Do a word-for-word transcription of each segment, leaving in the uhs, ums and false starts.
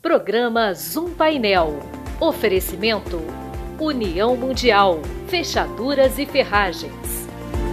Programa Zoom Painel. Oferecimento União Mundial, Fechaduras e Ferragens.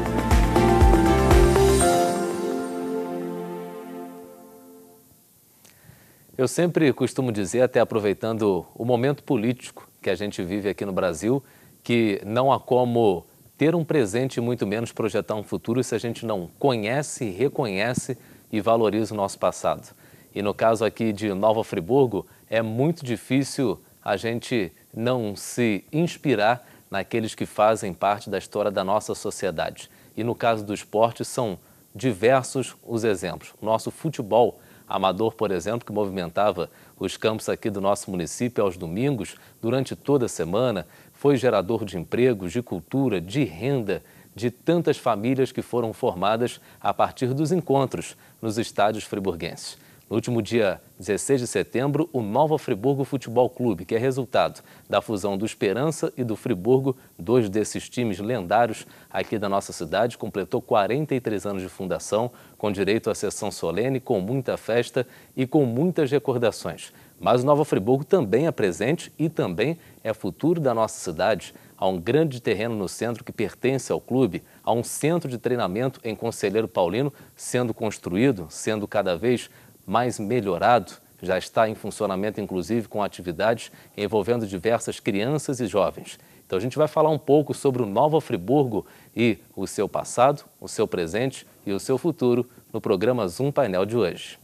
Eu sempre costumo dizer, até aproveitando o momento político que a gente vive aqui no Brasil, que não há como ter um presente e muito menos projetar um futuro se a gente não conhece, reconhece e valoriza o nosso passado. E no caso aqui de Nova Friburgo, é muito difícil a gente não se inspirar naqueles que fazem parte da história da nossa sociedade. E no caso do esporte, são diversos os exemplos. O nosso futebol amador, por exemplo, que movimentava os campos aqui do nosso município aos domingos, durante toda a semana, foi gerador de empregos, de cultura, de renda, de tantas famílias que foram formadas a partir dos encontros nos estádios friburguenses. No último dia dezesseis de setembro, o Nova Friburgo Futebol Clube, que é resultado da fusão do Esperança e do Friburgo, dois desses times lendários aqui da nossa cidade, completou quarenta e três anos de fundação, com direito à sessão solene, com muita festa e com muitas recordações. Mas o Nova Friburgo também é presente e também é futuro da nossa cidade. Há um grande terreno no centro que pertence ao clube, há um centro de treinamento em Conselheiro Paulino sendo construído, sendo cada vez mais melhorado, já está em funcionamento, inclusive, com atividades envolvendo diversas crianças e jovens. Então a gente vai falar um pouco sobre o Nova Friburgo e o seu passado, o seu presente e o seu futuro no programa Zoom Painel de hoje.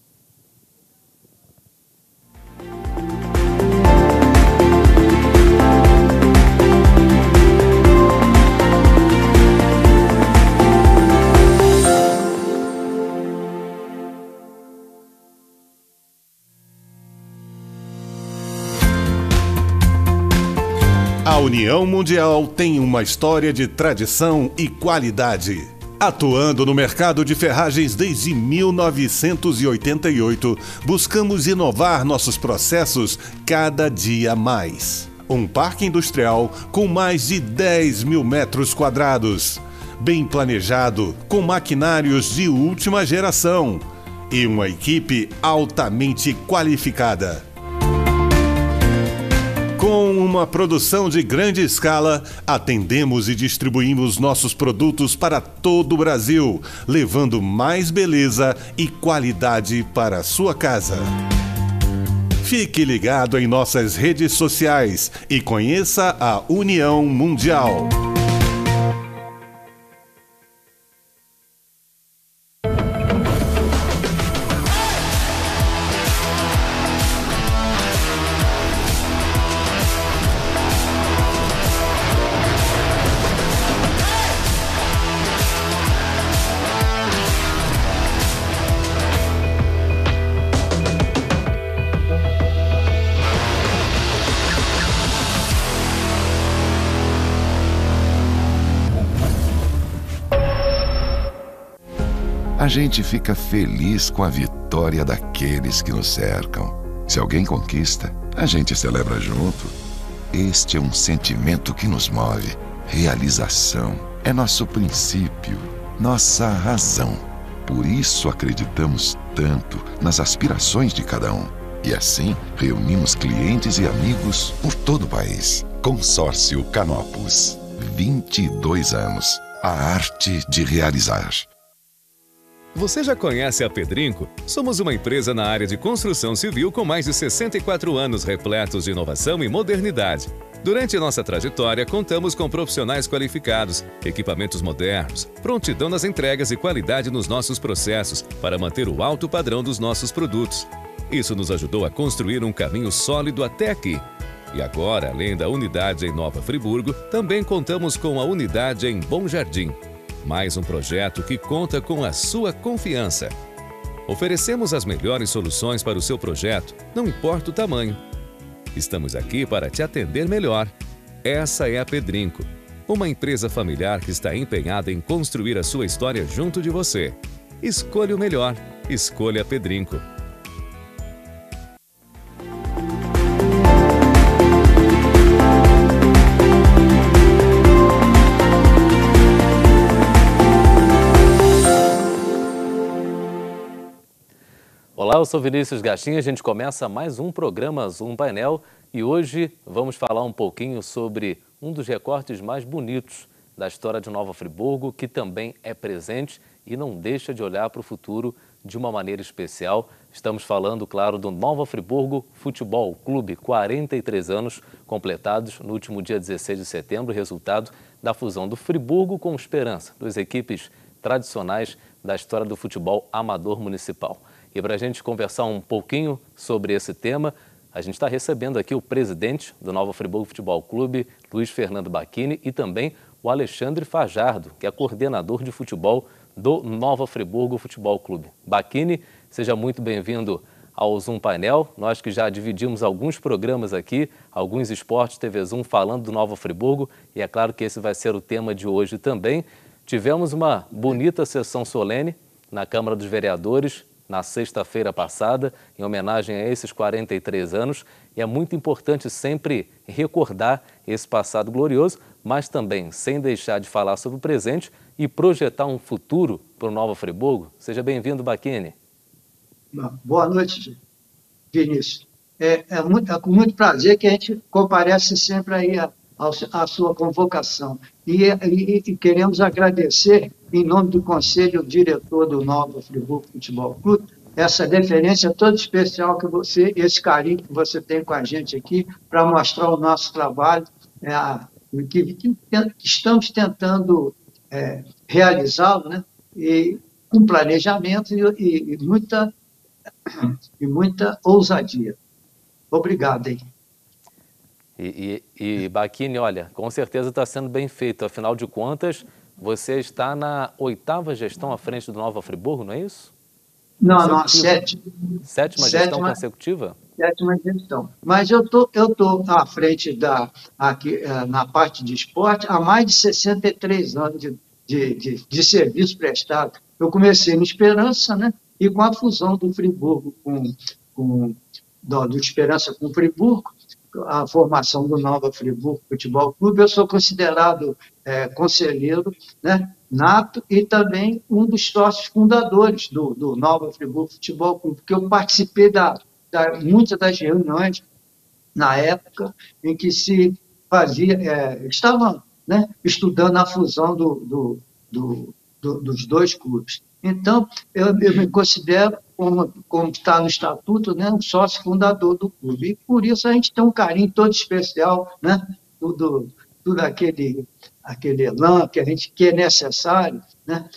A União Mundial tem uma história de tradição e qualidade. Atuando no mercado de ferragens desde mil novecentos e oitenta e oito, buscamos inovar nossos processos cada dia mais. Um parque industrial com mais de dez mil metros quadrados, bem planejado, com maquinários de última geração e uma equipe altamente qualificada. Com uma produção de grande escala, atendemos e distribuímos nossos produtos para todo o Brasil, levando mais beleza e qualidade para a sua casa. Fique ligado em nossas redes sociais e conheça a União Mundial. A gente fica feliz com a vitória daqueles que nos cercam. Se alguém conquista, a gente celebra junto. Este é um sentimento que nos move. Realização é nosso princípio, nossa razão. Por isso acreditamos tanto nas aspirações de cada um. E assim, reunimos clientes e amigos por todo o país. Consórcio Canopus. vinte e dois anos. A arte de realizar. Você já conhece a Pedrinco? Somos uma empresa na área de construção civil com mais de sessenta e quatro anos repletos de inovação e modernidade. Durante nossa trajetória, contamos com profissionais qualificados, equipamentos modernos, prontidão nas entregas e qualidade nos nossos processos para manter o alto padrão dos nossos produtos. Isso nos ajudou a construir um caminho sólido até aqui. E agora, além da unidade em Nova Friburgo, também contamos com a unidade em Bom Jardim. Mais um projeto que conta com a sua confiança. Oferecemos as melhores soluções para o seu projeto, não importa o tamanho. Estamos aqui para te atender melhor. Essa é a Pedrinco, uma empresa familiar que está empenhada em construir a sua história junto de você. Escolha o melhor. Escolha a Pedrinco. Olá, eu sou Vinícius Gastin, a gente começa mais um programa Zoom Painel e hoje vamos falar um pouquinho sobre um dos recortes mais bonitos da história de Nova Friburgo, que também é presente e não deixa de olhar para o futuro de uma maneira especial. Estamos falando, claro, do Nova Friburgo Futebol Clube, quarenta e três anos completados no último dia dezesseis de setembro, resultado da fusão do Friburgo com Esperança, duas equipes tradicionais da história do futebol amador municipal. E para a gente conversar um pouquinho sobre esse tema, a gente está recebendo aqui o presidente do Nova Friburgo Futebol Clube, Luiz Fernando Bacchini, e também o Alexandre Fajardo, que é coordenador de futebol do Nova Friburgo Futebol Clube. Bacchini, seja muito bem-vindo ao Zoom Painel. Nós que já dividimos alguns programas aqui, alguns esportes T V Zoom falando do Nova Friburgo, e é claro que esse vai ser o tema de hoje também. Tivemos uma bonita sessão solene na Câmara dos Vereadores na sexta-feira passada, em homenagem a esses quarenta e três anos, e é muito importante sempre recordar esse passado glorioso, mas também sem deixar de falar sobre o presente e projetar um futuro para o Nova Friburgo. Seja bem-vindo, Bacchini. Boa noite, Vinícius. É, é, muito, é com muito prazer que a gente comparece sempre aí a, a, a sua convocação. E, e, e queremos agradecer, em nome do Conselho Diretor do Nova Friburgo Futebol Clube, essa deferência toda especial que você, esse carinho que você tem com a gente aqui, para mostrar o nosso trabalho, é, que, que, que estamos tentando é, realizá-lo, né? E, com planejamento e, e, e, muita, e muita ousadia. Obrigado, hein? E, e, e Bacchini, olha, com certeza está sendo bem feito. Afinal de contas, você está na oitava gestão à frente do Nova Friburgo, não é isso? Não, não, a sétima. Sétima gestão consecutiva? Sétima gestão. Mas eu tô, eu tô à frente da, aqui, na parte de esporte há mais de sessenta e três anos de, de, de, de serviço prestado. Eu comecei no Esperança, né? E com a fusão do Friburgo com, com do, do Esperança com o Friburgo, a formação do Nova Friburgo Futebol Clube, eu sou considerado é, conselheiro, né, nato e também um dos sócios fundadores do, do Nova Friburgo Futebol Clube, porque eu participei da, da muitas das reuniões na época em que se fazia, é, estava, né, estudando a fusão do, do, do, do, dos dois clubes. Então, eu, eu me considero, como, como está no estatuto, né, um sócio fundador do clube. E por isso a gente tem um carinho todo especial, né, tudo, tudo aquele, aquele elan que a gente que é necessário, né,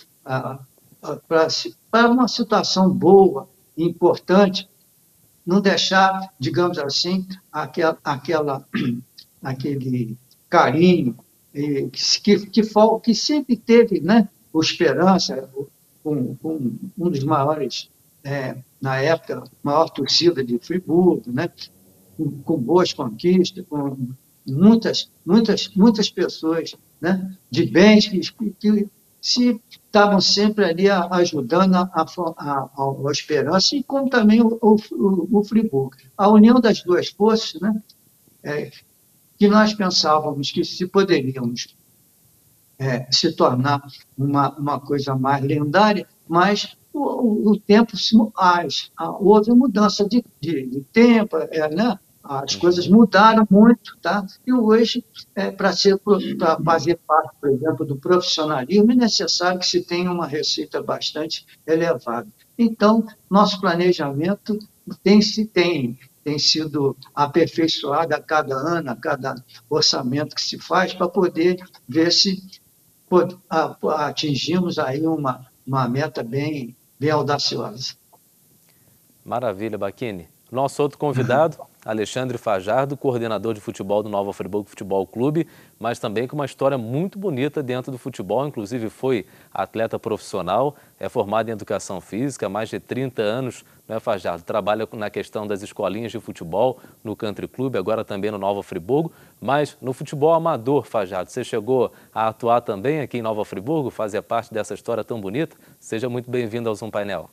para uma situação boa e importante, não deixar, digamos assim, aquela, aquela, aquele carinho que, que, que, que sempre teve, né, o Esperança, Com, com um dos maiores, é, na época, maior torcida de Friburgo, né? com, com boas conquistas, com muitas, muitas, muitas pessoas, né? De bens que, que se estavam sempre ali ajudando a, a, a, a Esperança, e como também o, o, o Friburgo. A união das duas forças, né? É, que nós pensávamos que se poderíamos É, se tornar uma, uma coisa mais lendária, mas o, o, o tempo se as, a, houve mudança de, de, de tempo, é, né? As coisas mudaram muito, tá? E hoje, é, para fazer parte, por exemplo, do profissionalismo, é necessário que se tenha uma receita bastante elevada. Então, nosso planejamento tem, se tem, tem sido aperfeiçoado a cada ano, a cada orçamento que se faz, para poder ver se atingimos aí uma, uma meta bem, bem audaciosa. Maravilha, Bacchini. Nosso outro convidado, Alexandre Fajardo, coordenador de futebol do Nova Friburgo Futebol Clube, mas também com uma história muito bonita dentro do futebol, inclusive foi atleta profissional, é formado em educação física há mais de trinta anos, não é, Fajardo? Trabalha na questão das escolinhas de futebol no Country Club, agora também no Nova Friburgo, mas no futebol amador, Fajardo, você chegou a atuar também aqui em Nova Friburgo, fazer parte dessa história tão bonita? Seja muito bem-vindo ao Zoom Painel.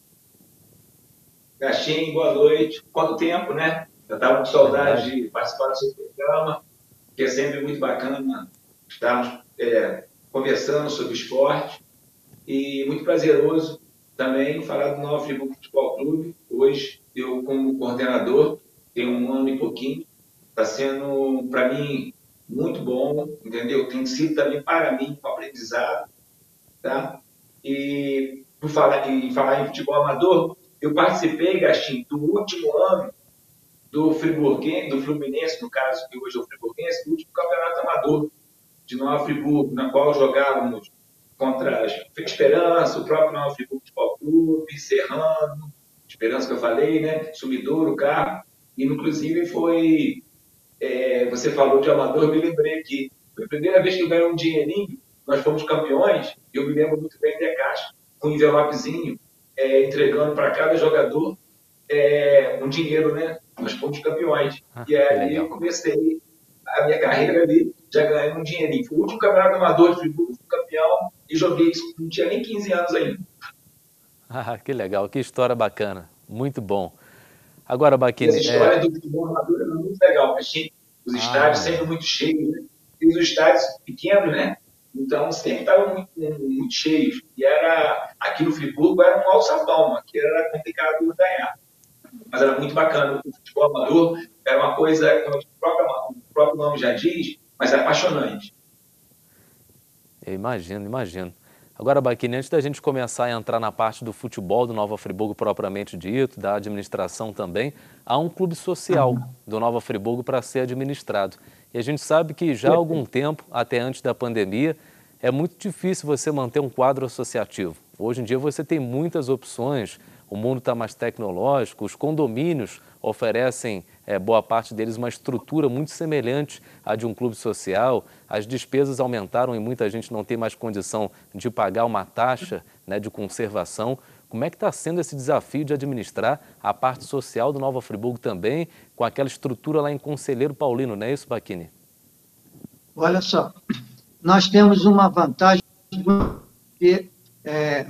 Gastin, boa noite. Quanto tempo, né? Eu estava com saudade de participar do seu programa, que é sempre muito bacana estarmos é, conversando sobre esporte. E muito prazeroso também falar do Nova Friburgo Futebol Clube. Hoje, eu, como coordenador, tenho um ano e pouquinho, está sendo, para mim, muito bom, entendeu? Tem sido também, para mim, um aprendizado, tá? E, por falar em, falar em futebol amador, eu participei, Gastinho, do último ano do Friburguense, do Fluminense, no caso, que hoje é o Friburguense, do último campeonato amador de Nova Friburgo, na qual jogávamos contra a Esperança, o próprio Nova Friburgo Futebol Clube, Serrano, Esperança que eu falei, né? Sumidouro, Carro, e inclusive foi, é, você falou de amador, eu me lembrei que foi a primeira vez que eu ganhei um dinheirinho, nós fomos campeões, e eu me lembro muito bem de caixa, com um envelopezinho, é, entregando para cada jogador é, um dinheiro, né? Nós fomos campeões. Ah, e aí eu comecei a minha carreira ali, já ganhando um dinheirinho. Foi o último campeonato amador de Friburgo, fui campeão, e joguei isso, não tinha nem quinze anos ainda. Ah, que legal, que história bacana, muito bom. Agora, Baquini... Essa história é... do futebol amador é muito legal, achei os estádios ah, sempre muito cheios, né? E os estádios pequenos, né? Então, sempre estavam muito, muito cheios. E era, aqui no Friburgo era um alçapão, aqui era complicado ganhar. Mas era muito bacana. O futebol amador era uma coisa, como o próprio, o próprio nome já diz, mas é apaixonante. Eu imagino, imagino. Agora, Baquini, antes da gente começar a entrar na parte do futebol do Nova Friburgo propriamente dito, da administração também, há um clube social do Nova Friburgo para ser administrado. E a gente sabe que já há algum tempo, até antes da pandemia, é muito difícil você manter um quadro associativo. Hoje em dia você tem muitas opções, o mundo está mais tecnológico, os condomínios oferecem, é, boa parte deles, uma estrutura muito semelhante à de um clube social, as despesas aumentaram e muita gente não tem mais condição de pagar uma taxa, né, de conservação. Como é que está sendo esse desafio de administrar a parte social do Nova Friburgo também, com aquela estrutura lá em Conselheiro Paulino, não é isso, Baquini? Olha só, nós temos uma vantagem que é,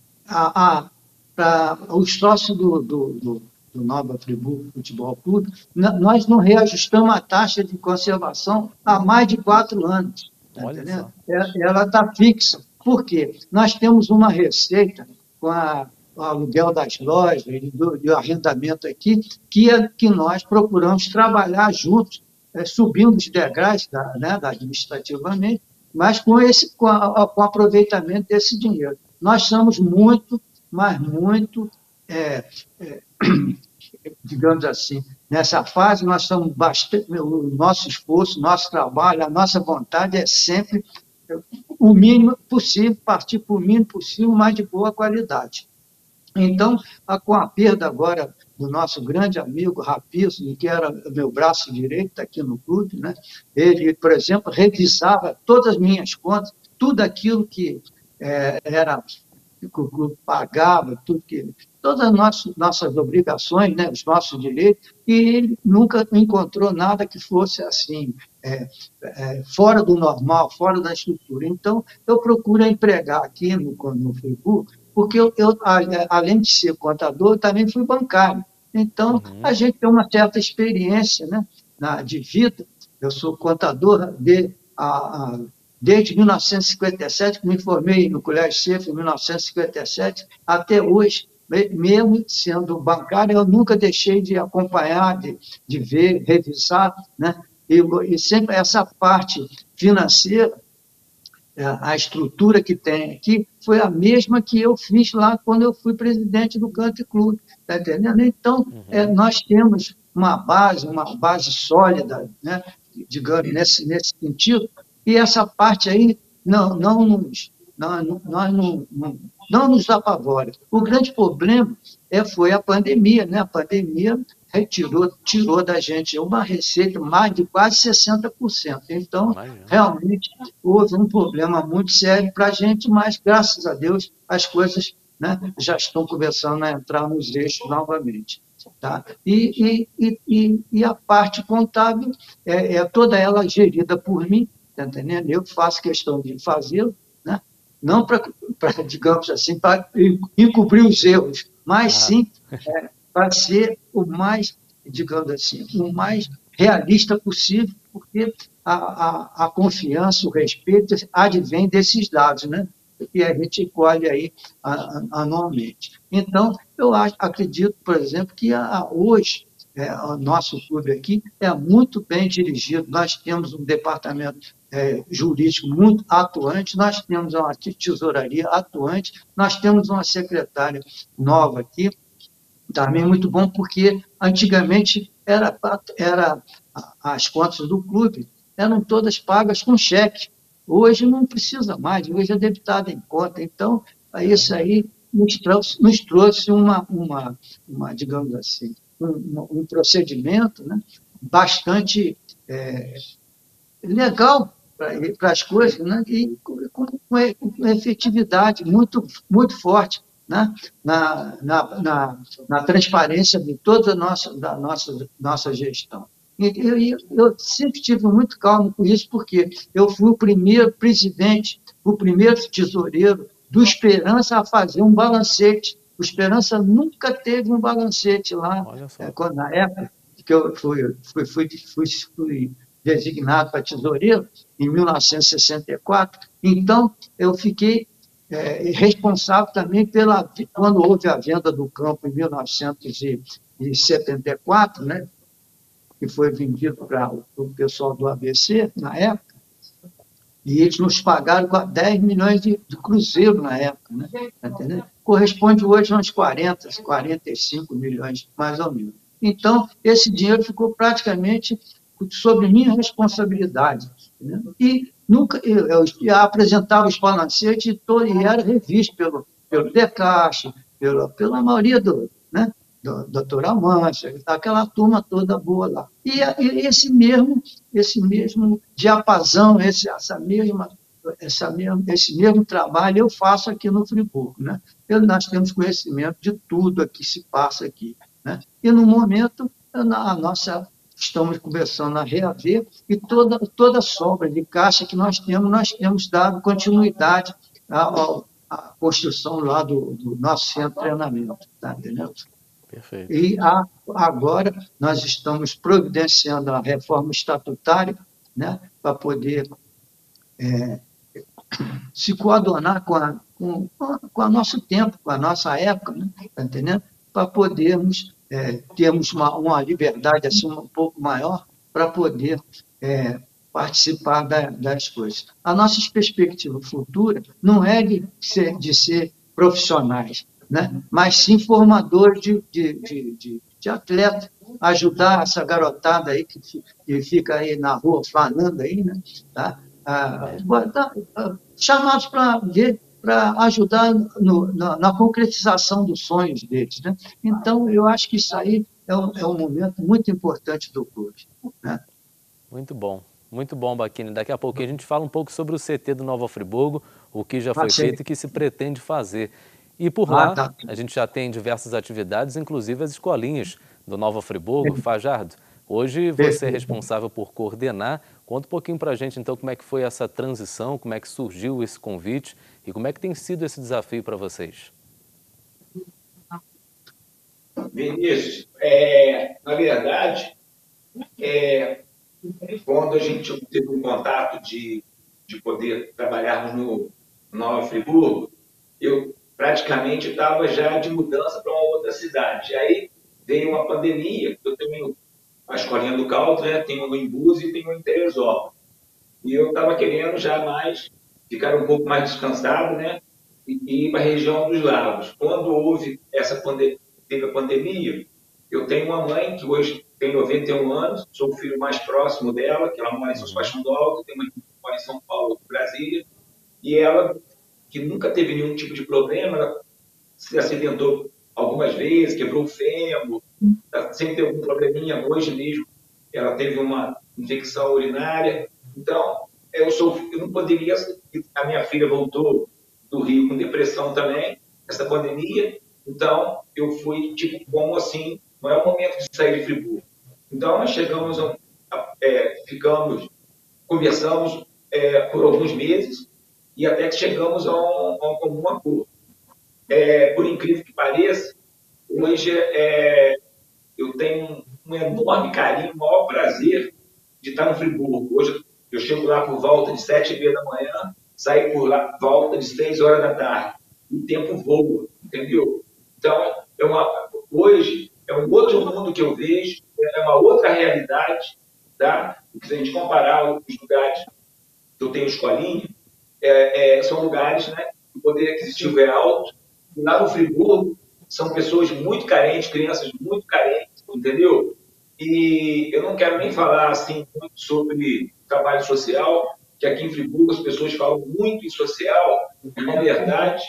a, a, pra, os sócios do, do, do, do Nova Friburgo Futebol Clube, nós não reajustamos a taxa de conservação há mais de quatro anos. Tá entendendo? Ela está fixa. Por quê? Nós temos uma receita com a, o aluguel das lojas e do, do arrendamento aqui, que, é, que nós procuramos trabalhar juntos, é, subindo os degraus da, né, da administrativamente, mas com, esse, com, a, com o aproveitamento desse dinheiro. Nós somos muito, mas muito, é, é, digamos assim, nessa fase nós estamos bastante, o nosso esforço, nosso trabalho, a nossa vontade é sempre o mínimo possível, partir para o mínimo possível, mas de boa qualidade. Então, com a perda agora do nosso grande amigo Rapício, que era meu braço direito aqui no clube, né? Ele, por exemplo, revisava todas as minhas contas, tudo aquilo que é, era que o clube pagava, tudo que, todas as nossas, nossas obrigações, né, os nossos direitos, e ele nunca encontrou nada que fosse assim, é, é, fora do normal, fora da estrutura. Então, eu procuro empregar aqui no, no Friburgo, porque eu, eu, além de ser contador, eu também fui bancário. Então, uhum. a gente tem uma certa experiência, né, na, de vida. Eu sou contador de... A, a, Desde mil novecentos e cinquenta e sete, que me formei no Colégio Cefo, em mil novecentos e cinquenta e sete, até hoje, mesmo sendo bancário, eu nunca deixei de acompanhar, de, de ver, revisar, né? E, e sempre essa parte financeira, a estrutura que tem aqui, foi a mesma que eu fiz lá quando eu fui presidente do Country Club, tá entendendo? Então, uhum. é, nós temos uma base, uma base sólida, né? Digamos, nesse, nesse sentido. E essa parte aí não, não, nos, não, não, não, não, não nos apavora. O grande problema é, foi a pandemia, né? A pandemia retirou, tirou da gente uma receita mais de quase sessenta por cento. Então, realmente, houve um problema muito sério para a gente, mas, graças a Deus, as coisas, né, já estão começando a entrar nos eixos novamente. Tá? E, e, e, e a parte contábil é, é toda ela gerida por mim. Tá entendendo? Eu faço questão de fazê-lo, né? Não para, digamos assim, para encobrir os erros, mas ah. sim é, para ser o mais, digamos assim, o mais realista possível, porque a, a, a confiança, o respeito advém desses dados, né? Que a gente colhe aí a, a, anualmente. Então, eu acho, acredito, por exemplo, que a, hoje é, o nosso clube aqui é muito bem dirigido. Nós temos um departamento é, jurídico muito atuante, nós temos uma tesouraria atuante, nós temos uma secretária nova aqui, também muito bom, porque antigamente era, era, as contas do clube eram todas pagas com cheque. Hoje não precisa mais, hoje é debitado em conta. Então, isso aí nos trouxe, nos trouxe uma, uma, uma, digamos assim, um, um procedimento, né, bastante é, legal para as coisas, né, e com, com, com efetividade muito, muito forte, né, na, na, na, na transparência de toda a nossa, da nossa, nossa gestão. E eu, eu sempre tive muito calmo com isso, porque eu fui o primeiro presidente, o primeiro tesoureiro do Esperança a fazer um balancete. O Esperança nunca teve um balancete lá, é, quando, na época que eu fui, fui, fui, fui, fui designado para tesoureiro, em mil novecentos e sessenta e quatro. Então, eu fiquei é, responsável também pela... Quando houve a venda do campo em mil novecentos e setenta e quatro, né, que foi vendido para o pessoal do A B C, na época, e eles nos pagaram dez milhões de, de cruzeiro na época, né? Entendeu? Corresponde hoje a uns quarenta, quarenta e cinco milhões, mais ou menos. Então, esse dinheiro ficou praticamente sob minha responsabilidade. Né? E nunca eu, eu, eu apresentava os balancetes e, todo, e era revisto pelo, pelo Decache, pela, pela maioria do... Né? doutor Almancha, aquela turma toda boa lá. E, e esse mesmo, esse mesmo diapasão, esse, essa mesma, essa mesma, esse mesmo trabalho eu faço aqui no Friburgo. Né? Eu, nós temos conhecimento de tudo o que se passa aqui. Né? E, no momento, a nossa, estamos começando a reaver e toda, toda a sobra de caixa que nós temos, nós temos dado continuidade à, à construção lá do, do nosso centro de treinamento. Tá entendendo? Perfeito. E a, agora nós estamos providenciando a reforma estatutária, né, para poder é, se coadunar com a, com, com a nosso tempo, com a nossa época, né, tá entendendo? Para podermos é, termos uma, uma liberdade assim, um pouco maior para poder é, participar da, das coisas. A nossa perspectiva futura não é de ser, de ser profissionais, né? Mas sim formador de, de, de, de, de atleta, ajudar essa garotada aí que, que fica aí na rua falando aí, né? Tá? Ah, ah, chamados para ver, para ajudar no, na, na concretização dos sonhos deles, né? Então, eu acho que isso aí é um, é um momento muito importante do clube, né? Muito bom. Muito bom, Bacchini. Daqui a pouquinho a gente fala um pouco sobre o C T do Nova Friburgo, o que já foi feito e o que se pretende fazer. E por lá, ah, tá. a gente já tem diversas atividades, inclusive as escolinhas do Nova Friburgo. Fajardo, hoje você é responsável por coordenar. Conta um pouquinho para a gente, então, como é que foi essa transição, como é que surgiu esse convite e como é que tem sido esse desafio para vocês. Vinícius, é, na verdade, é, quando a gente teve um contato de, de poder trabalharmos no Nova Friburgo, eu praticamente estava já de mudança para uma outra cidade. Aí veio uma pandemia, eu tenho a escolinha do Caldo, né? Tenho no Embuzi e tenho em Teresópolis. E eu estava querendo já mais, ficar um pouco mais descansado, né? E, e ir para a região dos lagos. Quando houve essa pandemia, teve a pandemia, eu tenho uma mãe que hoje tem noventa e um anos, sou o filho mais próximo dela, que ela mora em São Sebastião do Alto, tem uma irmã que mora em São Paulo, Brasília, e ela, que nunca teve nenhum tipo de problema, ela se acidentou algumas vezes, quebrou o fêmur, sempre teve algum probleminha, hoje mesmo ela teve uma infecção urinária. Então, eu, sou, eu não poderia... A minha filha voltou do Rio com depressão também, essa pandemia, então eu fui, tipo, como assim, não é o momento de sair de Friburgo. Então, nós chegamos, a, é, ficamos, conversamos é, por alguns meses, e até que chegamos a um, a um comum acordo. É, por incrível que pareça, hoje é, eu tenho um enorme carinho, um maior prazer de estar no Friburgo. Hoje eu chego lá por volta de sete e meia da manhã, saio por lá por volta de seis horas da tarde. O tempo voa, entendeu? Então, é uma, hoje é um outro mundo que eu vejo, é uma outra realidade, tá? Se a gente comparar os lugares que eu tenho escolinha, é, é, são lugares, né, que o poder aquisitivo é alto. E lá no Friburgo, são pessoas muito carentes, crianças muito carentes, entendeu? E eu não quero nem falar assim muito sobre trabalho social, que aqui em Friburgo as pessoas falam muito em social, e, na verdade,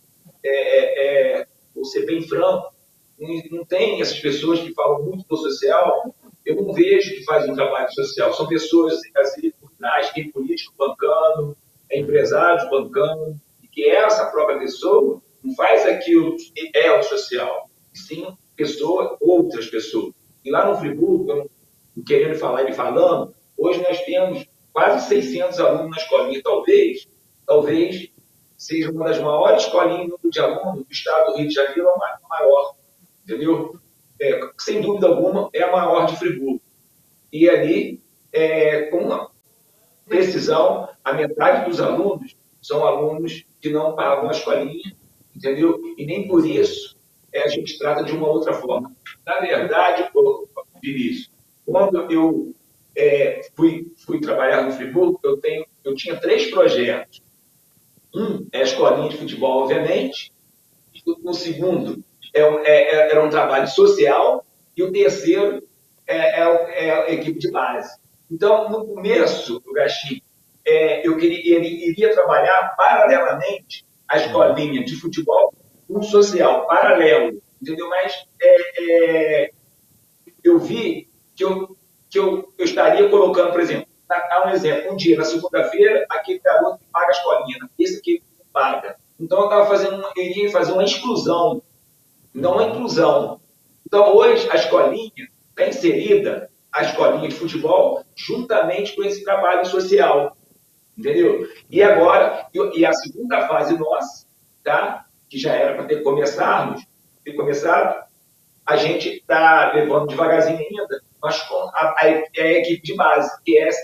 é, é, vou ser bem franco, não, não tem essas pessoas que falam muito do social, eu não vejo que fazem um trabalho social. São pessoas assim, por trás, tem político bancando, é empresários bancando, e que essa própria pessoa não faz aquilo que é o social, e sim pessoa, outras pessoas. E lá no Friburgo, eu não querendo falar e falando, hoje nós temos quase seiscentos alunos na escolinha. Talvez, talvez seja uma das maiores escolinhas de alunos do estado do Rio de Janeiro, a maior, entendeu? É, sem dúvida alguma, é a maior de Friburgo. E ali, é, com uma precisão, a metade dos alunos são alunos que não pagam a escolinha, entendeu? E nem por isso é, a gente trata de uma outra forma. Na verdade, Vinícius, quando eu é, fui, fui trabalhar no Friburgo, eu, tenho, eu tinha três projetos. Um é a escolinha de futebol, obviamente. O segundo é, é, era um trabalho social. E o terceiro é, é, é a equipe de base. Então, no começo do Gachim, é, eu queria, ele iria trabalhar paralelamente a escolinha de futebol com um social paralelo, entendeu? Mas é, é, eu vi que, eu, que eu, eu estaria colocando, por exemplo, há um exemplo, um dia, na segunda-feira, aquele garoto que paga a escolinha, esse aqui não paga. Então, eu estava fazendo, uma, eu iria fazer uma exclusão, não uma inclusão. Então, hoje, a escolinha está inserida, a escolinha de futebol, juntamente com esse trabalho social, entendeu? E agora, e a segunda fase nossa, tá? Que já era para ter começado, ter começado, a gente está levando devagarzinho ainda, mas com a, a, a equipe de base, que é,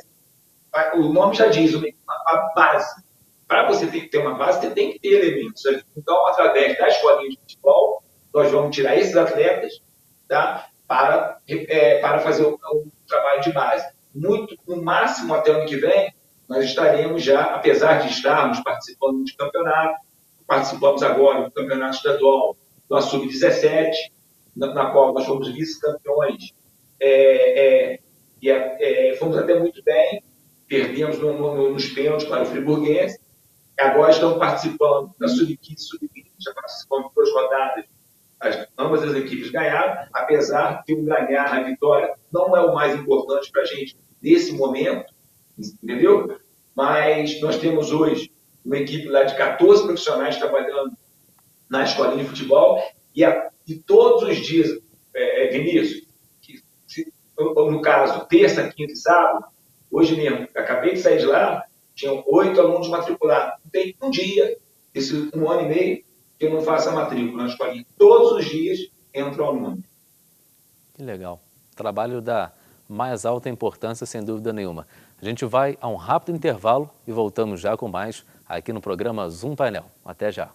o nome já diz, a base. Para você ter que ter uma base, você tem que ter elementos. Então, através da escolinha de futebol, nós vamos tirar esses atletas, tá? Para, é, para fazer o, o trabalho de base. Muito, no máximo até o ano que vem, nós estaremos já, apesar de estarmos participando de campeonato, participamos agora do campeonato estadual do sub dezessete, na, na qual nós fomos vice-campeões, é, é, e é, fomos até muito bem, perdemos no, no, nos pênaltis para o friburguense, agora estamos participando da sub quinze, sub vinte, já participamos de duas rodadas. As, ambas as equipes ganharam, apesar que o ganhar, a vitória, não é o mais importante para a gente nesse momento, entendeu? Mas nós temos hoje uma equipe lá de quatorze profissionais trabalhando na escolinha de futebol e, a, e todos os dias, é, Vinícius, que, se, no caso, terça, quinta e sábado, hoje mesmo, acabei de sair de lá, tinham oito alunos matriculados. Tem um dia, esse um ano e meio, que eu não faço a matrícula na escolinha. Todos os dias entra o aluno. Que legal. Trabalho da mais alta importância, sem dúvida nenhuma. A gente vai a um rápido intervalo e voltamos já com mais aqui no programa Zoom Painel. Até já.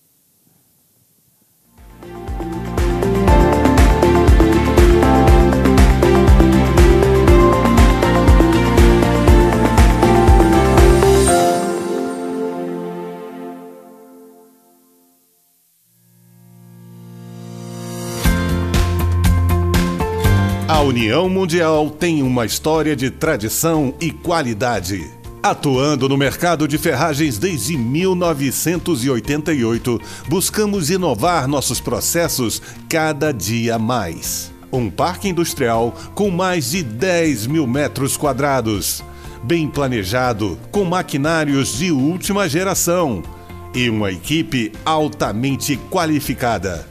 A União Mundial tem uma história de tradição e qualidade. Atuando no mercado de ferragens desde mil novecentos e oitenta e oito, buscamos inovar nossos processos cada dia mais. Um parque industrial com mais de dez mil metros quadrados, bem planejado, com maquinários de última geração e uma equipe altamente qualificada.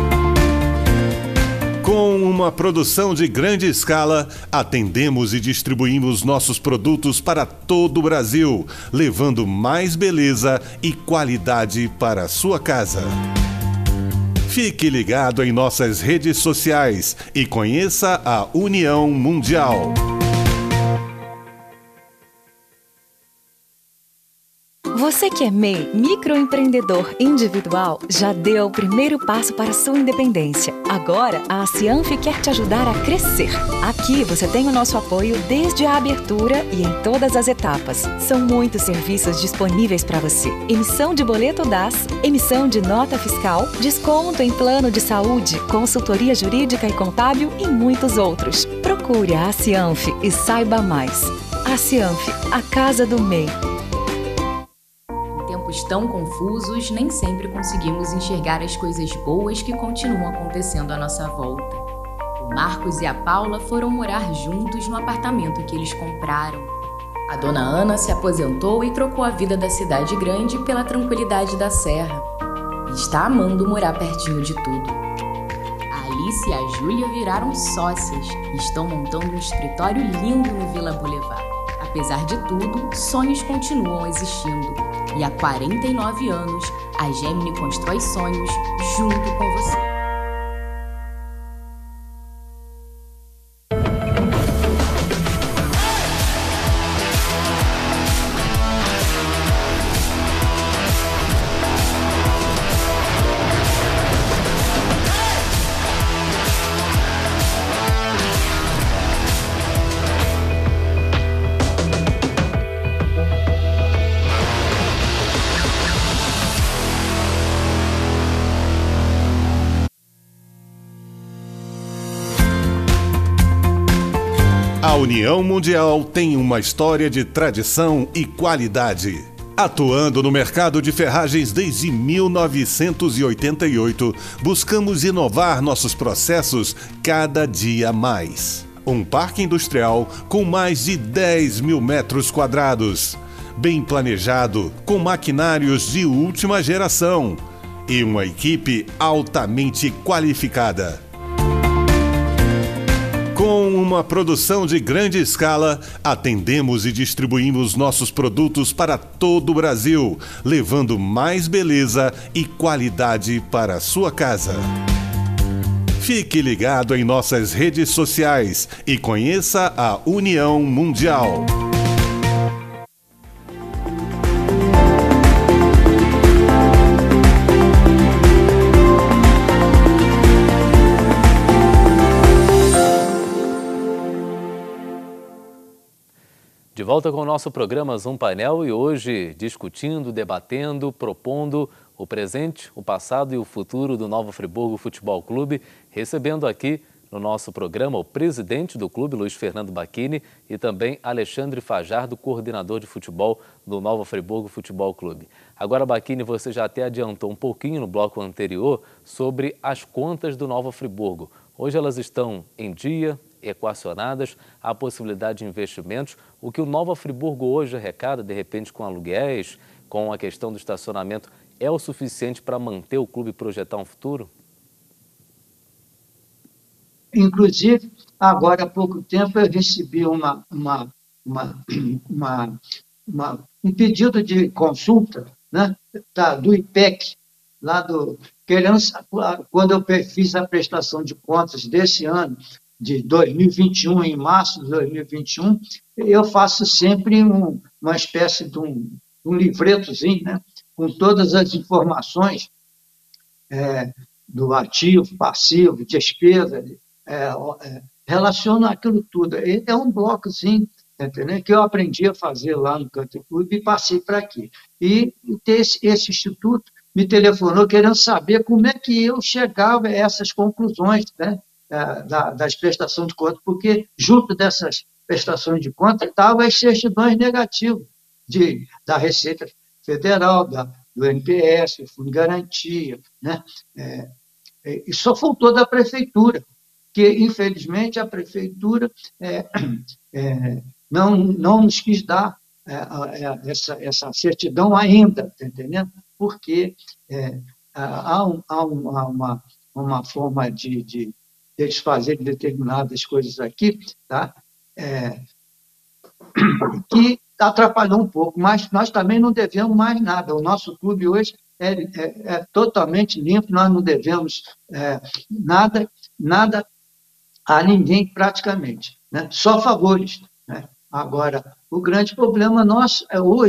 Com uma produção de grande escala, atendemos e distribuímos nossos produtos para todo o Brasil, levando mais beleza e qualidade para a sua casa. Fique ligado em nossas redes sociais e conheça a União Mundial. Você que é M E I, microempreendedor individual, já deu o primeiro passo para a sua independência. Agora, a Cianf quer te ajudar a crescer. Aqui você tem o nosso apoio desde a abertura e em todas as etapas. São muitos serviços disponíveis para você. Emissão de boleto D A S, emissão de nota fiscal, desconto em plano de saúde, consultoria jurídica e contábil e muitos outros. Procure a Cianf e saiba mais. A Cianf, a casa do M E I. Tempos tão confusos, nem sempre conseguimos enxergar as coisas boas que continuam acontecendo à nossa volta. O Marcos e a Paula foram morar juntos no apartamento que eles compraram. A dona Ana se aposentou e trocou a vida da cidade grande pela tranquilidade da serra. E está amando morar pertinho de tudo. A Alice e a Júlia viraram sócias e estão montando um escritório lindo no Vila Boulevard. Apesar de tudo, sonhos continuam existindo. E há quarenta e nove anos, a Gemini constrói sonhos junto com você. A União Mundial tem uma história de tradição e qualidade. Atuando no mercado de ferragens desde mil novecentos e oitenta e oito, buscamos inovar nossos processos cada dia mais. Um parque industrial com mais de dez mil metros quadrados, bem planejado, com maquinários de última geração e uma equipe altamente qualificada. Com uma produção de grande escala, atendemos e distribuímos nossos produtos para todo o Brasil, levando mais beleza e qualidade para a sua casa. Fique ligado em nossas redes sociais e conheça a União Mundial. De volta com o nosso programa Zoom Painel e hoje discutindo, debatendo, propondo o presente, o passado e o futuro do Nova Friburgo Futebol Clube, recebendo aqui no nosso programa o presidente do clube, Luiz Fernando Bacchini, e também Alexandre Fajardo, coordenador de futebol do Nova Friburgo Futebol Clube. Agora, Bacchini, você já até adiantou um pouquinho no bloco anterior sobre as contas do Nova Friburgo. Hoje elas estão em dia, equacionadas, a possibilidade de investimentos. O que o Nova Friburgo hoje arrecada, de repente com aluguéis, com a questão do estacionamento, é o suficiente para manter o clube e projetar um futuro? Inclusive, agora há pouco tempo eu recebi uma, uma, uma, uma, uma, um pedido de consulta, né, da, do I P E C, lá do, querendo, quando eu fiz a prestação de contas desse ano, de dois mil e vinte e um, em março de dois mil e vinte e um, eu faço sempre um, uma espécie de um, um livretozinho, né, com todas as informações é, do ativo, passivo, despesa, é, é, relaciona aquilo tudo. É um blocozinho, entendeu? Que eu aprendi a fazer lá no Country Club e passei para aqui. E, e esse, esse instituto me telefonou querendo saber como é que eu chegava a essas conclusões, né? Da, das prestações de contas, porque junto dessas prestações de contas estavam as certidões negativas de, da Receita Federal, da, do N P S, Fundo de Garantia, né? É, é, e só faltou da Prefeitura, que, infelizmente, a Prefeitura é, é, não, não nos quis dar é, é, essa, essa certidão ainda, tá entendendo? Porque é, há, um, há, um, há uma, uma forma de, de eles fazerem determinadas coisas aqui, tá? É, que atrapalhou um pouco, mas nós também não devemos mais nada. O nosso clube hoje é, é, é totalmente limpo, nós não devemos é, nada, nada a ninguém praticamente, né? Só favores, né? Agora, o grande problema nosso é hoje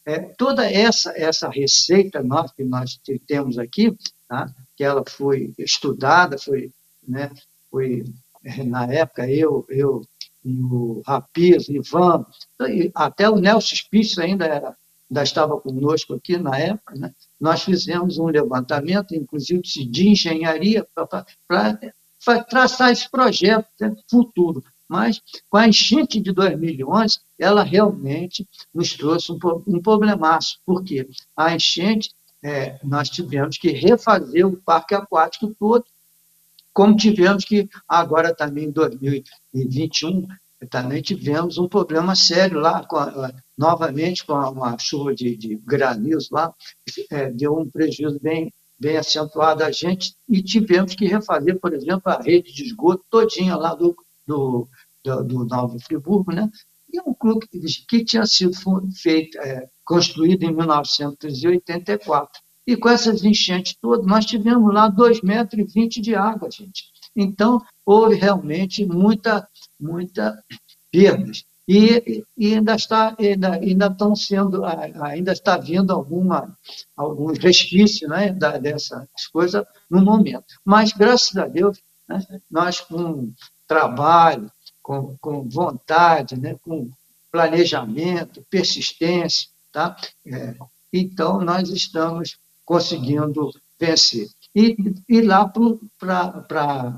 é, toda essa, essa receita nós, que nós temos aqui, tá? Que ela foi estudada, foi, né, foi na época, eu, eu e o Rapias, Ivan, até o Nelson Spitz ainda, era, ainda estava conosco aqui na época, né? Nós fizemos um levantamento, inclusive de engenharia, para traçar esse projeto, né, futuro. Mas, com a enchente de dois mil e onze, ela realmente nos trouxe um, um problemaço. Por quê? A enchente, é, nós tivemos que refazer o parque aquático todo, como tivemos que, agora também em dois mil e vinte e um, também tivemos um problema sério lá, com a, novamente com uma chuva de, de granizo lá, é, deu um prejuízo bem, bem acentuado a gente, e tivemos que refazer, por exemplo, a rede de esgoto todinha lá do, do, do, do Nova Friburgo, né? E um clube que, que tinha sido feito, é, construído em mil novecentos e oitenta e quatro. E com essas enchentes todas, nós tivemos lá dois metros e vinte de água, gente. Então, houve realmente muita, muita perdas. E, e ainda, está, ainda, ainda estão sendo, ainda está vindo alguma, alguns resquícios, né, da, dessas coisas no momento. Mas, graças a Deus, né, nós com trabalho, com, com vontade, né, com planejamento, persistência, tá? É, então, nós estamos conseguindo vencer. E, e lá para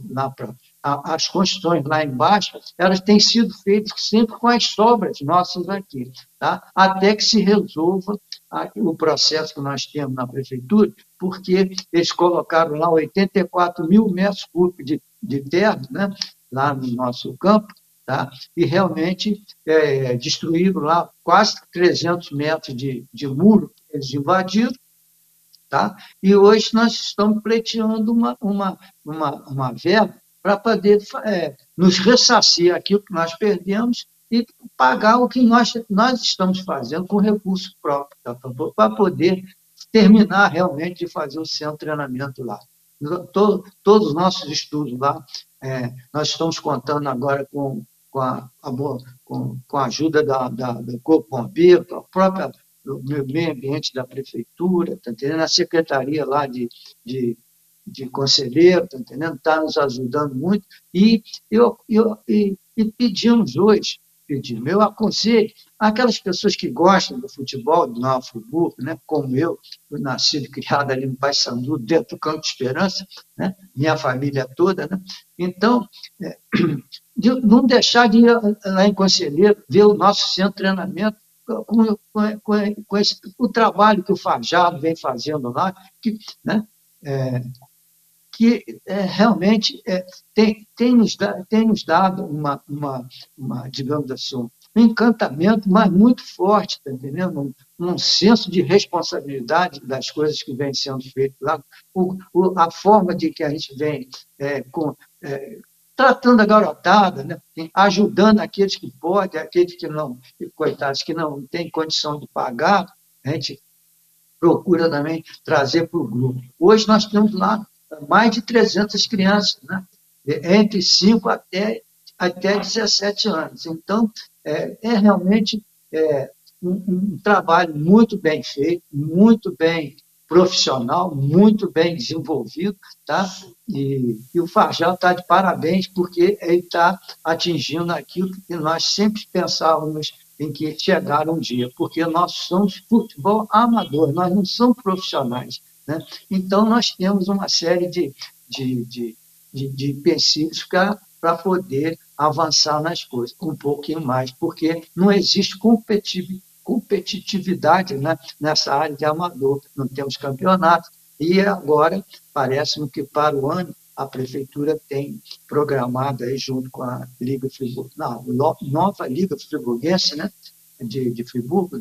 as construções lá embaixo, elas têm sido feitas sempre com as sobras nossas aqui, tá? Até que se resolva a, o processo que nós temos na prefeitura, porque eles colocaram lá oitenta e quatro mil metros cúbicos de, de terra, né, lá no nosso campo, tá? E realmente é, destruíram lá quase trezentos metros de, de muro, eles invadiram. Tá? E hoje nós estamos pleiteando uma, uma, uma, uma verba para poder é, nos ressarcir aquilo que nós perdemos e pagar o que nós, nós estamos fazendo com recurso próprio, tá? Para poder terminar realmente de fazer o centro de treinamento lá. Todo, todos os nossos estudos lá, é, nós estamos contando agora com, com, a, a, com, com a ajuda da, da, do Corpo Bombeiro, a própria do meio ambiente da prefeitura, tá entendendo? A secretaria lá de, de, de conselheiro, tá entendendo? Está nos ajudando muito, e, eu, eu, e, e pedimos hoje, pedimos, eu aconselho aquelas pessoas que gostam do futebol do Nova Friburgo, né, como eu, fui nascido e criado ali no Paissandu, dentro do Campo de Esperança, né, minha família toda, né? Então, é, de não deixar de ir lá em Conselheiro, ver o nosso centro de treinamento, Com, com, com esse, o trabalho que o Fajardo vem fazendo lá, que, né, é, que é, realmente é, tem, tem, nos da, tem nos dado uma, uma, uma, digamos assim, um encantamento, mas muito forte, tá entendendo? Um, um senso de responsabilidade das coisas que vêm sendo feitas lá, o, o, a forma de que a gente vem é, com... É, tratando a garotada, né? Ajudando aqueles que podem, aqueles que não, coitados, que não têm condição de pagar, a gente procura também trazer para o grupo. Hoje nós temos lá mais de trezentas crianças, né? Entre cinco até, até dezessete anos. Então, é, é realmente é, um, um trabalho muito bem feito, muito bem profissional, muito bem desenvolvido, tá? E, e o Farjal está de parabéns, porque ele está atingindo aquilo que nós sempre pensávamos em que chegar um dia, porque nós somos futebol amador, nós não somos profissionais, né? Então, nós temos uma série de, de, de, de, de princípios para poder avançar nas coisas, um pouquinho mais, porque não existe competitividade, competitividade, né, nessa área de amador. Não temos campeonato, e agora parece-me que para o ano a prefeitura tem programado, aí, junto com a Liga Friburgo, não, nova Liga Friburguense, né, de, de Friburgo,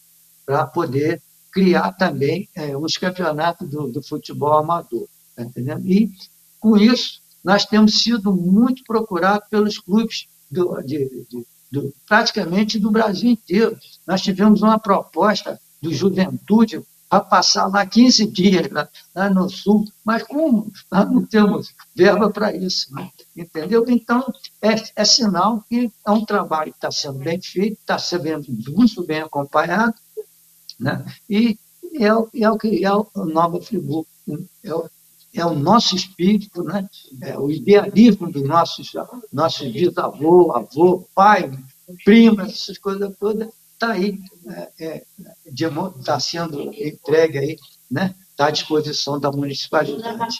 para poder criar também é, os campeonatos do, do futebol amador. Tá entendendo? E, com isso, nós temos sido muito procurados pelos clubes do, de, de Do, praticamente do Brasil inteiro. Nós tivemos uma proposta do Juventude para passar lá quinze dias, lá, lá no Sul, mas como nós não temos verba para isso, né? Entendeu? Então, é, é sinal que é um trabalho que está sendo bem feito, está sendo muito bem acompanhado, né? E é, o- é o que é o Nova Friburgo, é o, é o nosso espírito, né? É o idealismo dos nossos, nossos bisavô, avô, pai, primas, essas coisas todas, está aí, está sendo entregue aí, né? Está à disposição da municipalidade.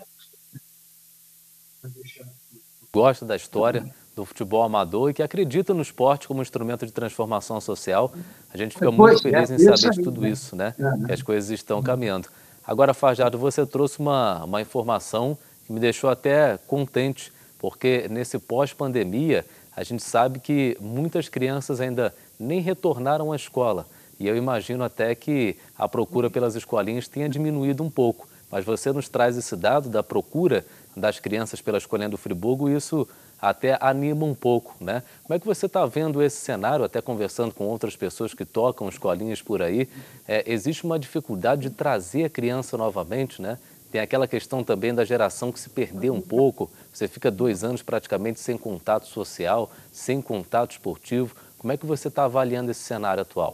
Gosta da história do futebol amador e que acredita no esporte como instrumento de transformação social. A gente fica muito feliz em saber de tudo isso, né? Que as coisas estão caminhando. Agora, Fajardo, você trouxe uma, uma informação que me deixou até contente, porque nesse pós-pandemia a gente sabe que muitas crianças ainda nem retornaram à escola. E eu imagino até que a procura pelas escolinhas tenha diminuído um pouco. Mas você nos traz esse dado da procura das crianças pela Escolinha do Friburgo, e isso até anima um pouco, né? Como é que você está vendo esse cenário, até conversando com outras pessoas que tocam escolinhas por aí? É, existe uma dificuldade de trazer a criança novamente, né? Tem aquela questão também da geração que se perdeu um pouco. Você fica dois anos praticamente sem contato social, sem contato esportivo. Como é que você está avaliando esse cenário atual?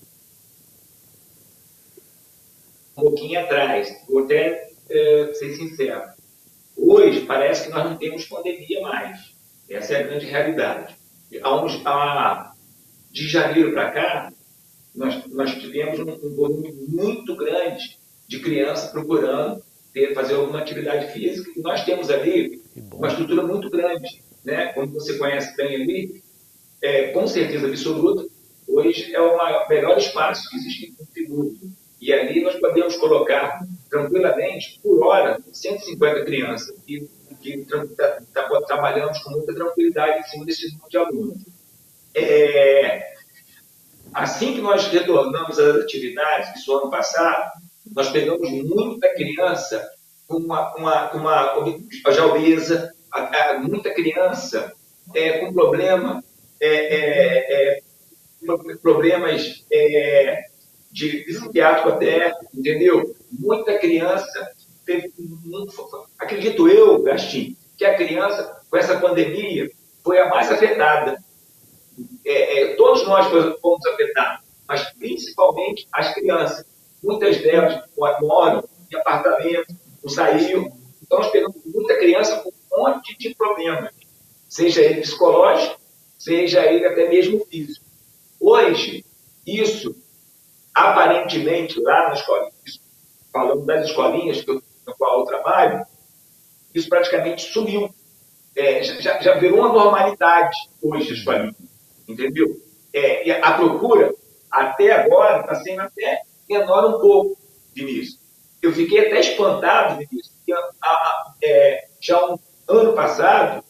Um pouquinho atrás, vou até é, ser sincero. Hoje, parece que nós não temos pandemia mais. Essa é a grande realidade. Há uns, há, de janeiro para cá, nós, nós tivemos um, um volume muito grande de crianças procurando ter, fazer alguma atividade física. E nós temos ali uma estrutura muito grande, né? Como você conhece bem ali, é, com certeza absoluta, hoje é o maior, melhor espaço que existe no Friburgo. E ali nós podemos colocar tranquilamente, por hora, cento e cinquenta crianças, que, que tá, tá, trabalhamos com muita tranquilidade em cima desse número de alunos. É, assim que nós retornamos às atividades, isso ano passado, nós pegamos muita criança com uma, uma, uma já obesa, muita criança é, com problema, é, é, é, problemas é, de psiquiátrico até, entendeu? Muita criança, teve, acredito eu, Gastim, que a criança, com essa pandemia, foi a mais afetada. É, é, todos nós fomos afetados, mas principalmente as crianças. Muitas delas moram em apartamento, não saíram. Então, nós pegamos muita criança com um monte de problemas, seja ele psicológico, seja ele até mesmo físico. Hoje, isso, aparentemente, lá na escolinha, falando das escolinhas que eu, no qual eu trabalho, isso praticamente sumiu. É, já, já virou uma normalidade hoje a escolinha, entendeu? É, e a procura, até agora, está sendo até menor um pouco, Vinícius. Eu fiquei até espantado, Vinícius, porque a, a, é, já um ano passado,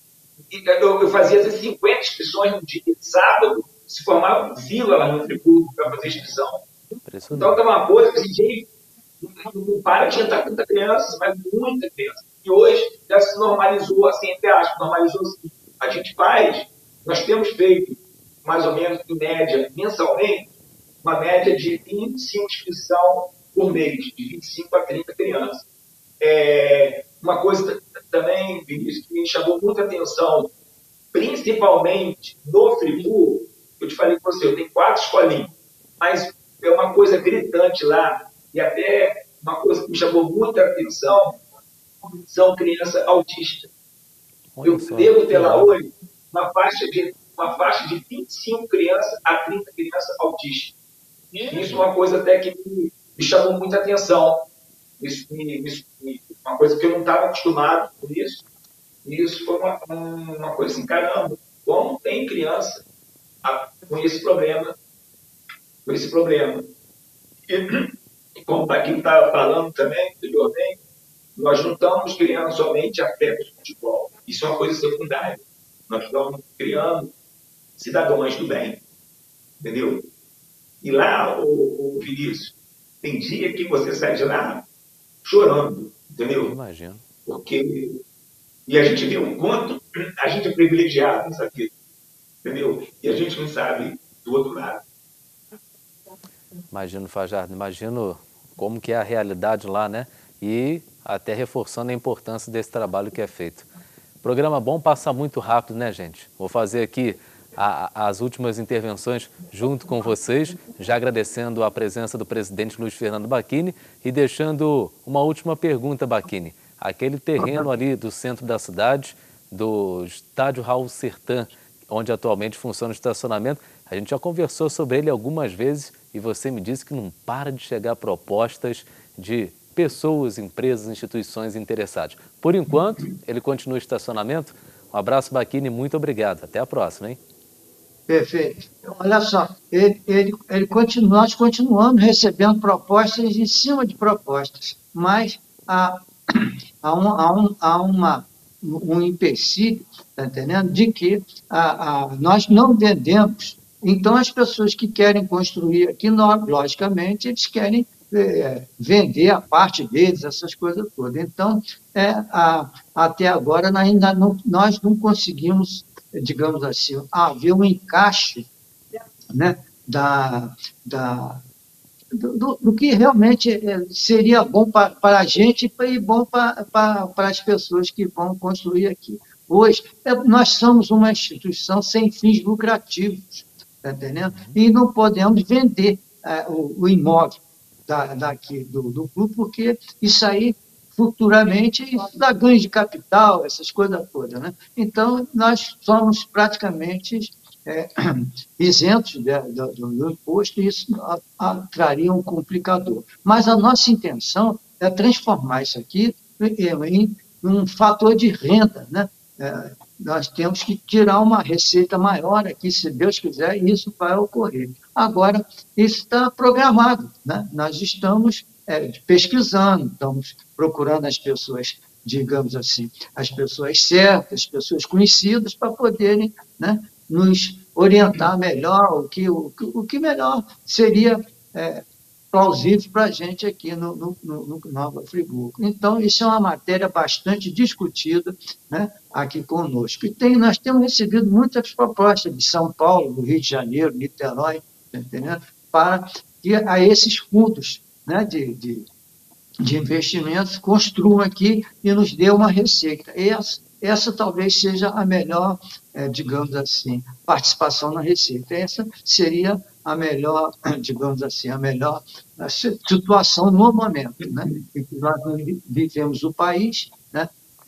eu, eu fazia cinquenta inscrições no dia de sábado, se formava fila lá no Friburgo para fazer inscrição. Então, estava uma coisa que, gente, não para de entrar tanta criança, mas muita criança. E hoje já se normalizou, assim, entre aspas, normalizou assim. A gente faz, nós temos feito, mais ou menos, em média, mensalmente, uma média de vinte e cinco inscrições por mês, de vinte e cinco a trinta crianças. É, uma coisa também, Vinícius, que me chamou muita atenção, principalmente no Friburgo, eu te falei com você, eu tenho quatro escolinhas, mas é uma coisa gritante lá, e até uma coisa que me chamou muita atenção, são crianças autistas. Eu devo ter lá hoje uma faixa de, uma faixa de vinte e cinco crianças a trinta crianças autistas. Isso é uma coisa até que me, me chamou muita atenção. Isso, me, me, uma coisa que eu não estava acostumado com isso. E isso foi uma, uma coisa assim, caramba, como tem criança com esse problema, com esse problema. E, e como o Paquinho estava falando também, anteriormente, nós não estamos criando somente afetos de futebol. Isso é uma coisa secundária. Nós estamos criando cidadãos do bem. Entendeu? E lá, o, o Vinícius, tem dia que você sai de lá chorando, entendeu? Imagino. Porque... E a gente vê o quanto a gente é privilegiado nisso aqui, entendeu? E a gente não sabe do outro lado. Imagino, Fajardo, imagino como que é a realidade lá, né? E até reforçando a importância desse trabalho que é feito. Programa bom passa muito rápido, né, gente? Vou fazer aqui a, as últimas intervenções junto com vocês, já agradecendo a presença do presidente Luiz Fernando Bacchini e deixando uma última pergunta, Bacchini. Aquele terreno ali do centro da cidade, do estádio Raul Sertã, onde atualmente funciona o estacionamento, a gente já conversou sobre ele algumas vezes e você me disse que não para de chegar propostas de pessoas, empresas, instituições interessadas. Por enquanto, ele continua em estacionamento. Um abraço, Bacchini, muito obrigado. Até a próxima, hein? Perfeito. Olha só, ele, ele, ele continua, nós continuamos recebendo propostas em cima de propostas, mas há, há, um, há, um, há uma, um empecilho, tá entendendo? De que a, a, nós não vendemos. Então, as pessoas que querem construir aqui, nós, logicamente, eles querem é, vender a parte deles, essas coisas todas. Então, é, a, até agora, nós ainda não, nós não conseguimos, digamos assim, haver um encaixe, né, da, da, do, do que realmente seria bom para, para a gente e bom para, para, para as pessoas que vão construir aqui. Hoje, é, nós somos uma instituição sem fins lucrativos, tá entendendo? E não podemos vender é, o, o imóvel da, daqui do, do clube, porque isso aí, futuramente, isso dá ganho de capital, essas coisas todas, né? Então, nós somos praticamente é, isentos de, de, do, do imposto, e isso a, a, traria um complicador. Mas a nossa intenção é transformar isso aqui em, em um fator de renda, né? É, nós temos que tirar uma receita maior aqui, se Deus quiser, e isso vai ocorrer. Agora, isso está programado, né? Nós estamos é, pesquisando, estamos procurando as pessoas, digamos assim, as pessoas certas, as pessoas conhecidas, para poderem, né, nos orientar melhor, o que, o, o que melhor seria é, plausível para a gente aqui no, no, no, no Nova Friburgo. Então, isso é uma matéria bastante discutida, né, aqui conosco. E tem, nós temos recebido muitas propostas de São Paulo, do Rio de Janeiro, Niterói, entendeu? Para que a esses fundos, né, de, de, de investimentos construam aqui e nos dê uma receita. Essa, essa talvez seja a melhor, é, digamos assim, participação na receita. Essa seria a melhor, digamos assim, a melhor situação no momento, né, em que nós vivemos o país, né,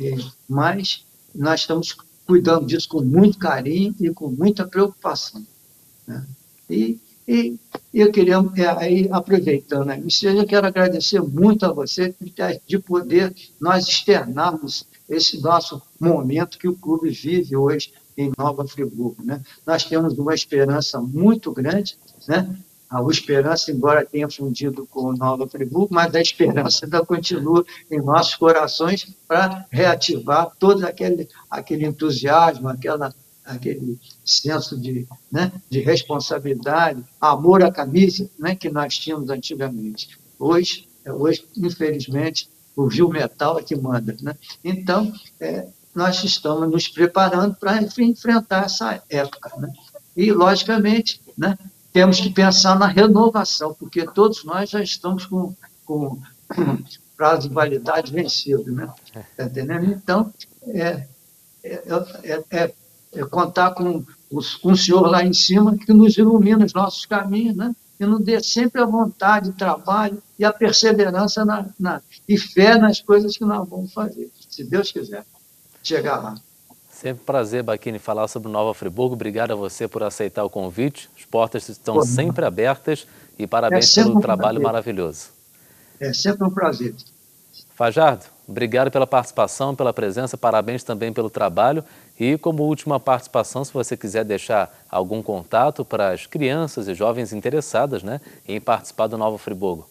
mas nós estamos cuidando disso com muito carinho e com muita preocupação, né? E, e eu queria, aí, aproveitando a eu quero agradecer muito a você de poder nós externarmos esse nosso momento que o clube vive hoje em Nova Friburgo, né? Nós temos uma esperança muito grande, né? A esperança, embora tenha fundido com Nova Friburgo, mas a esperança ainda continua em nossos corações para reativar todo aquele, aquele entusiasmo, aquela, aquele senso de, né, de responsabilidade, amor à camisa, né, que nós tínhamos antigamente. Hoje, hoje infelizmente, o Gil Metal é que manda, né? Então, é, nós estamos nos preparando para enfrentar essa época, né? E, logicamente, né, temos que pensar na renovação, porque todos nós já estamos com, com prazo de validade vencido, né? Tá entendendo? Então, é, é, é, é, é contar com, com o senhor lá em cima, que nos ilumina os nossos caminhos, né? E nos dê sempre a vontade, trabalho e a perseverança na, na, e fé nas coisas que nós vamos fazer, se Deus quiser chegar lá. Sempre um prazer, Bacchini, falar sobre Nova Friburgo. Obrigado a você por aceitar o convite. As portas estão Pô, sempre abertas e parabéns é pelo um trabalho prazer. maravilhoso. É sempre um prazer. Fajardo, obrigado pela participação, pela presença, parabéns também pelo trabalho. E como última participação, se você quiser deixar algum contato para as crianças e jovens interessadas, né, em participar do Nova Friburgo.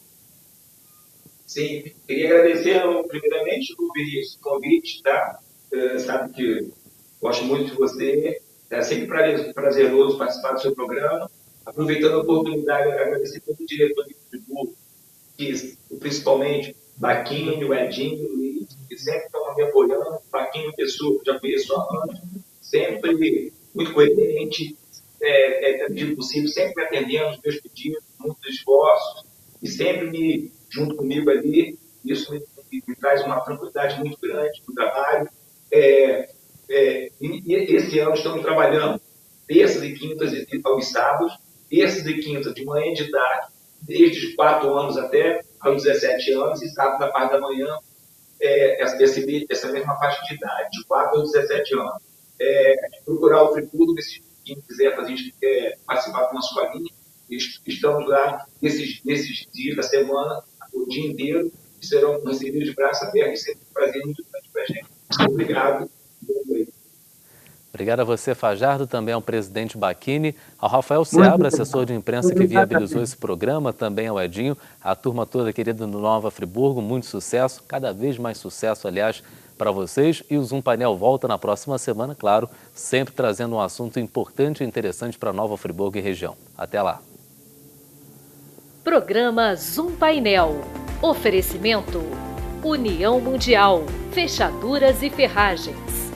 Sim, queria agradecer primeiramente o convite, tá? Uh, sabe que gosto muito de você, é sempre prazeroso participar do seu programa. Aproveitando a oportunidade, agradecer todo o diretor de Friburgo, que principalmente Bacchini, o Edinho, o Luiz, que sempre estão me apoiando. Bacchini, pessoa que já conheço há anos, sempre muito coerente, é, é, é possível, sempre atendendo os meus pedidos, muitos esforços, e sempre me, junto comigo ali. Isso me, me, me traz uma tranquilidade muito grande no trabalho. É, É, e, e esse ano estamos trabalhando terças e quintas e aos sábados, terças e quintas de manhã e de tarde, desde os quatro anos até aos dezessete anos, e sábado na parte da manhã, é, essa, essa mesma faixa de idade, de quatro aos dezessete anos. É, procurar o Friburgo, quem quiser fazer, é, participar da nossa escolinha, estamos lá nesses, nesses dias da semana, o dia inteiro, e serão recebidos de braço aberto, e sempre um prazer muito grande para a gente. Obrigado. Obrigado a você, Fajardo, também ao presidente Bacchini, ao Rafael Seabra, assessor de imprensa que viabilizou esse programa, também ao Edinho, a turma toda querida do Nova Friburgo, muito sucesso, cada vez mais sucesso, aliás, para vocês. E o Zoom Painel volta na próxima semana, claro, sempre trazendo um assunto importante e interessante para Nova Friburgo e região. Até lá. Programa Zoom Painel. Oferecimento União Mundial, Fechaduras e Ferragens.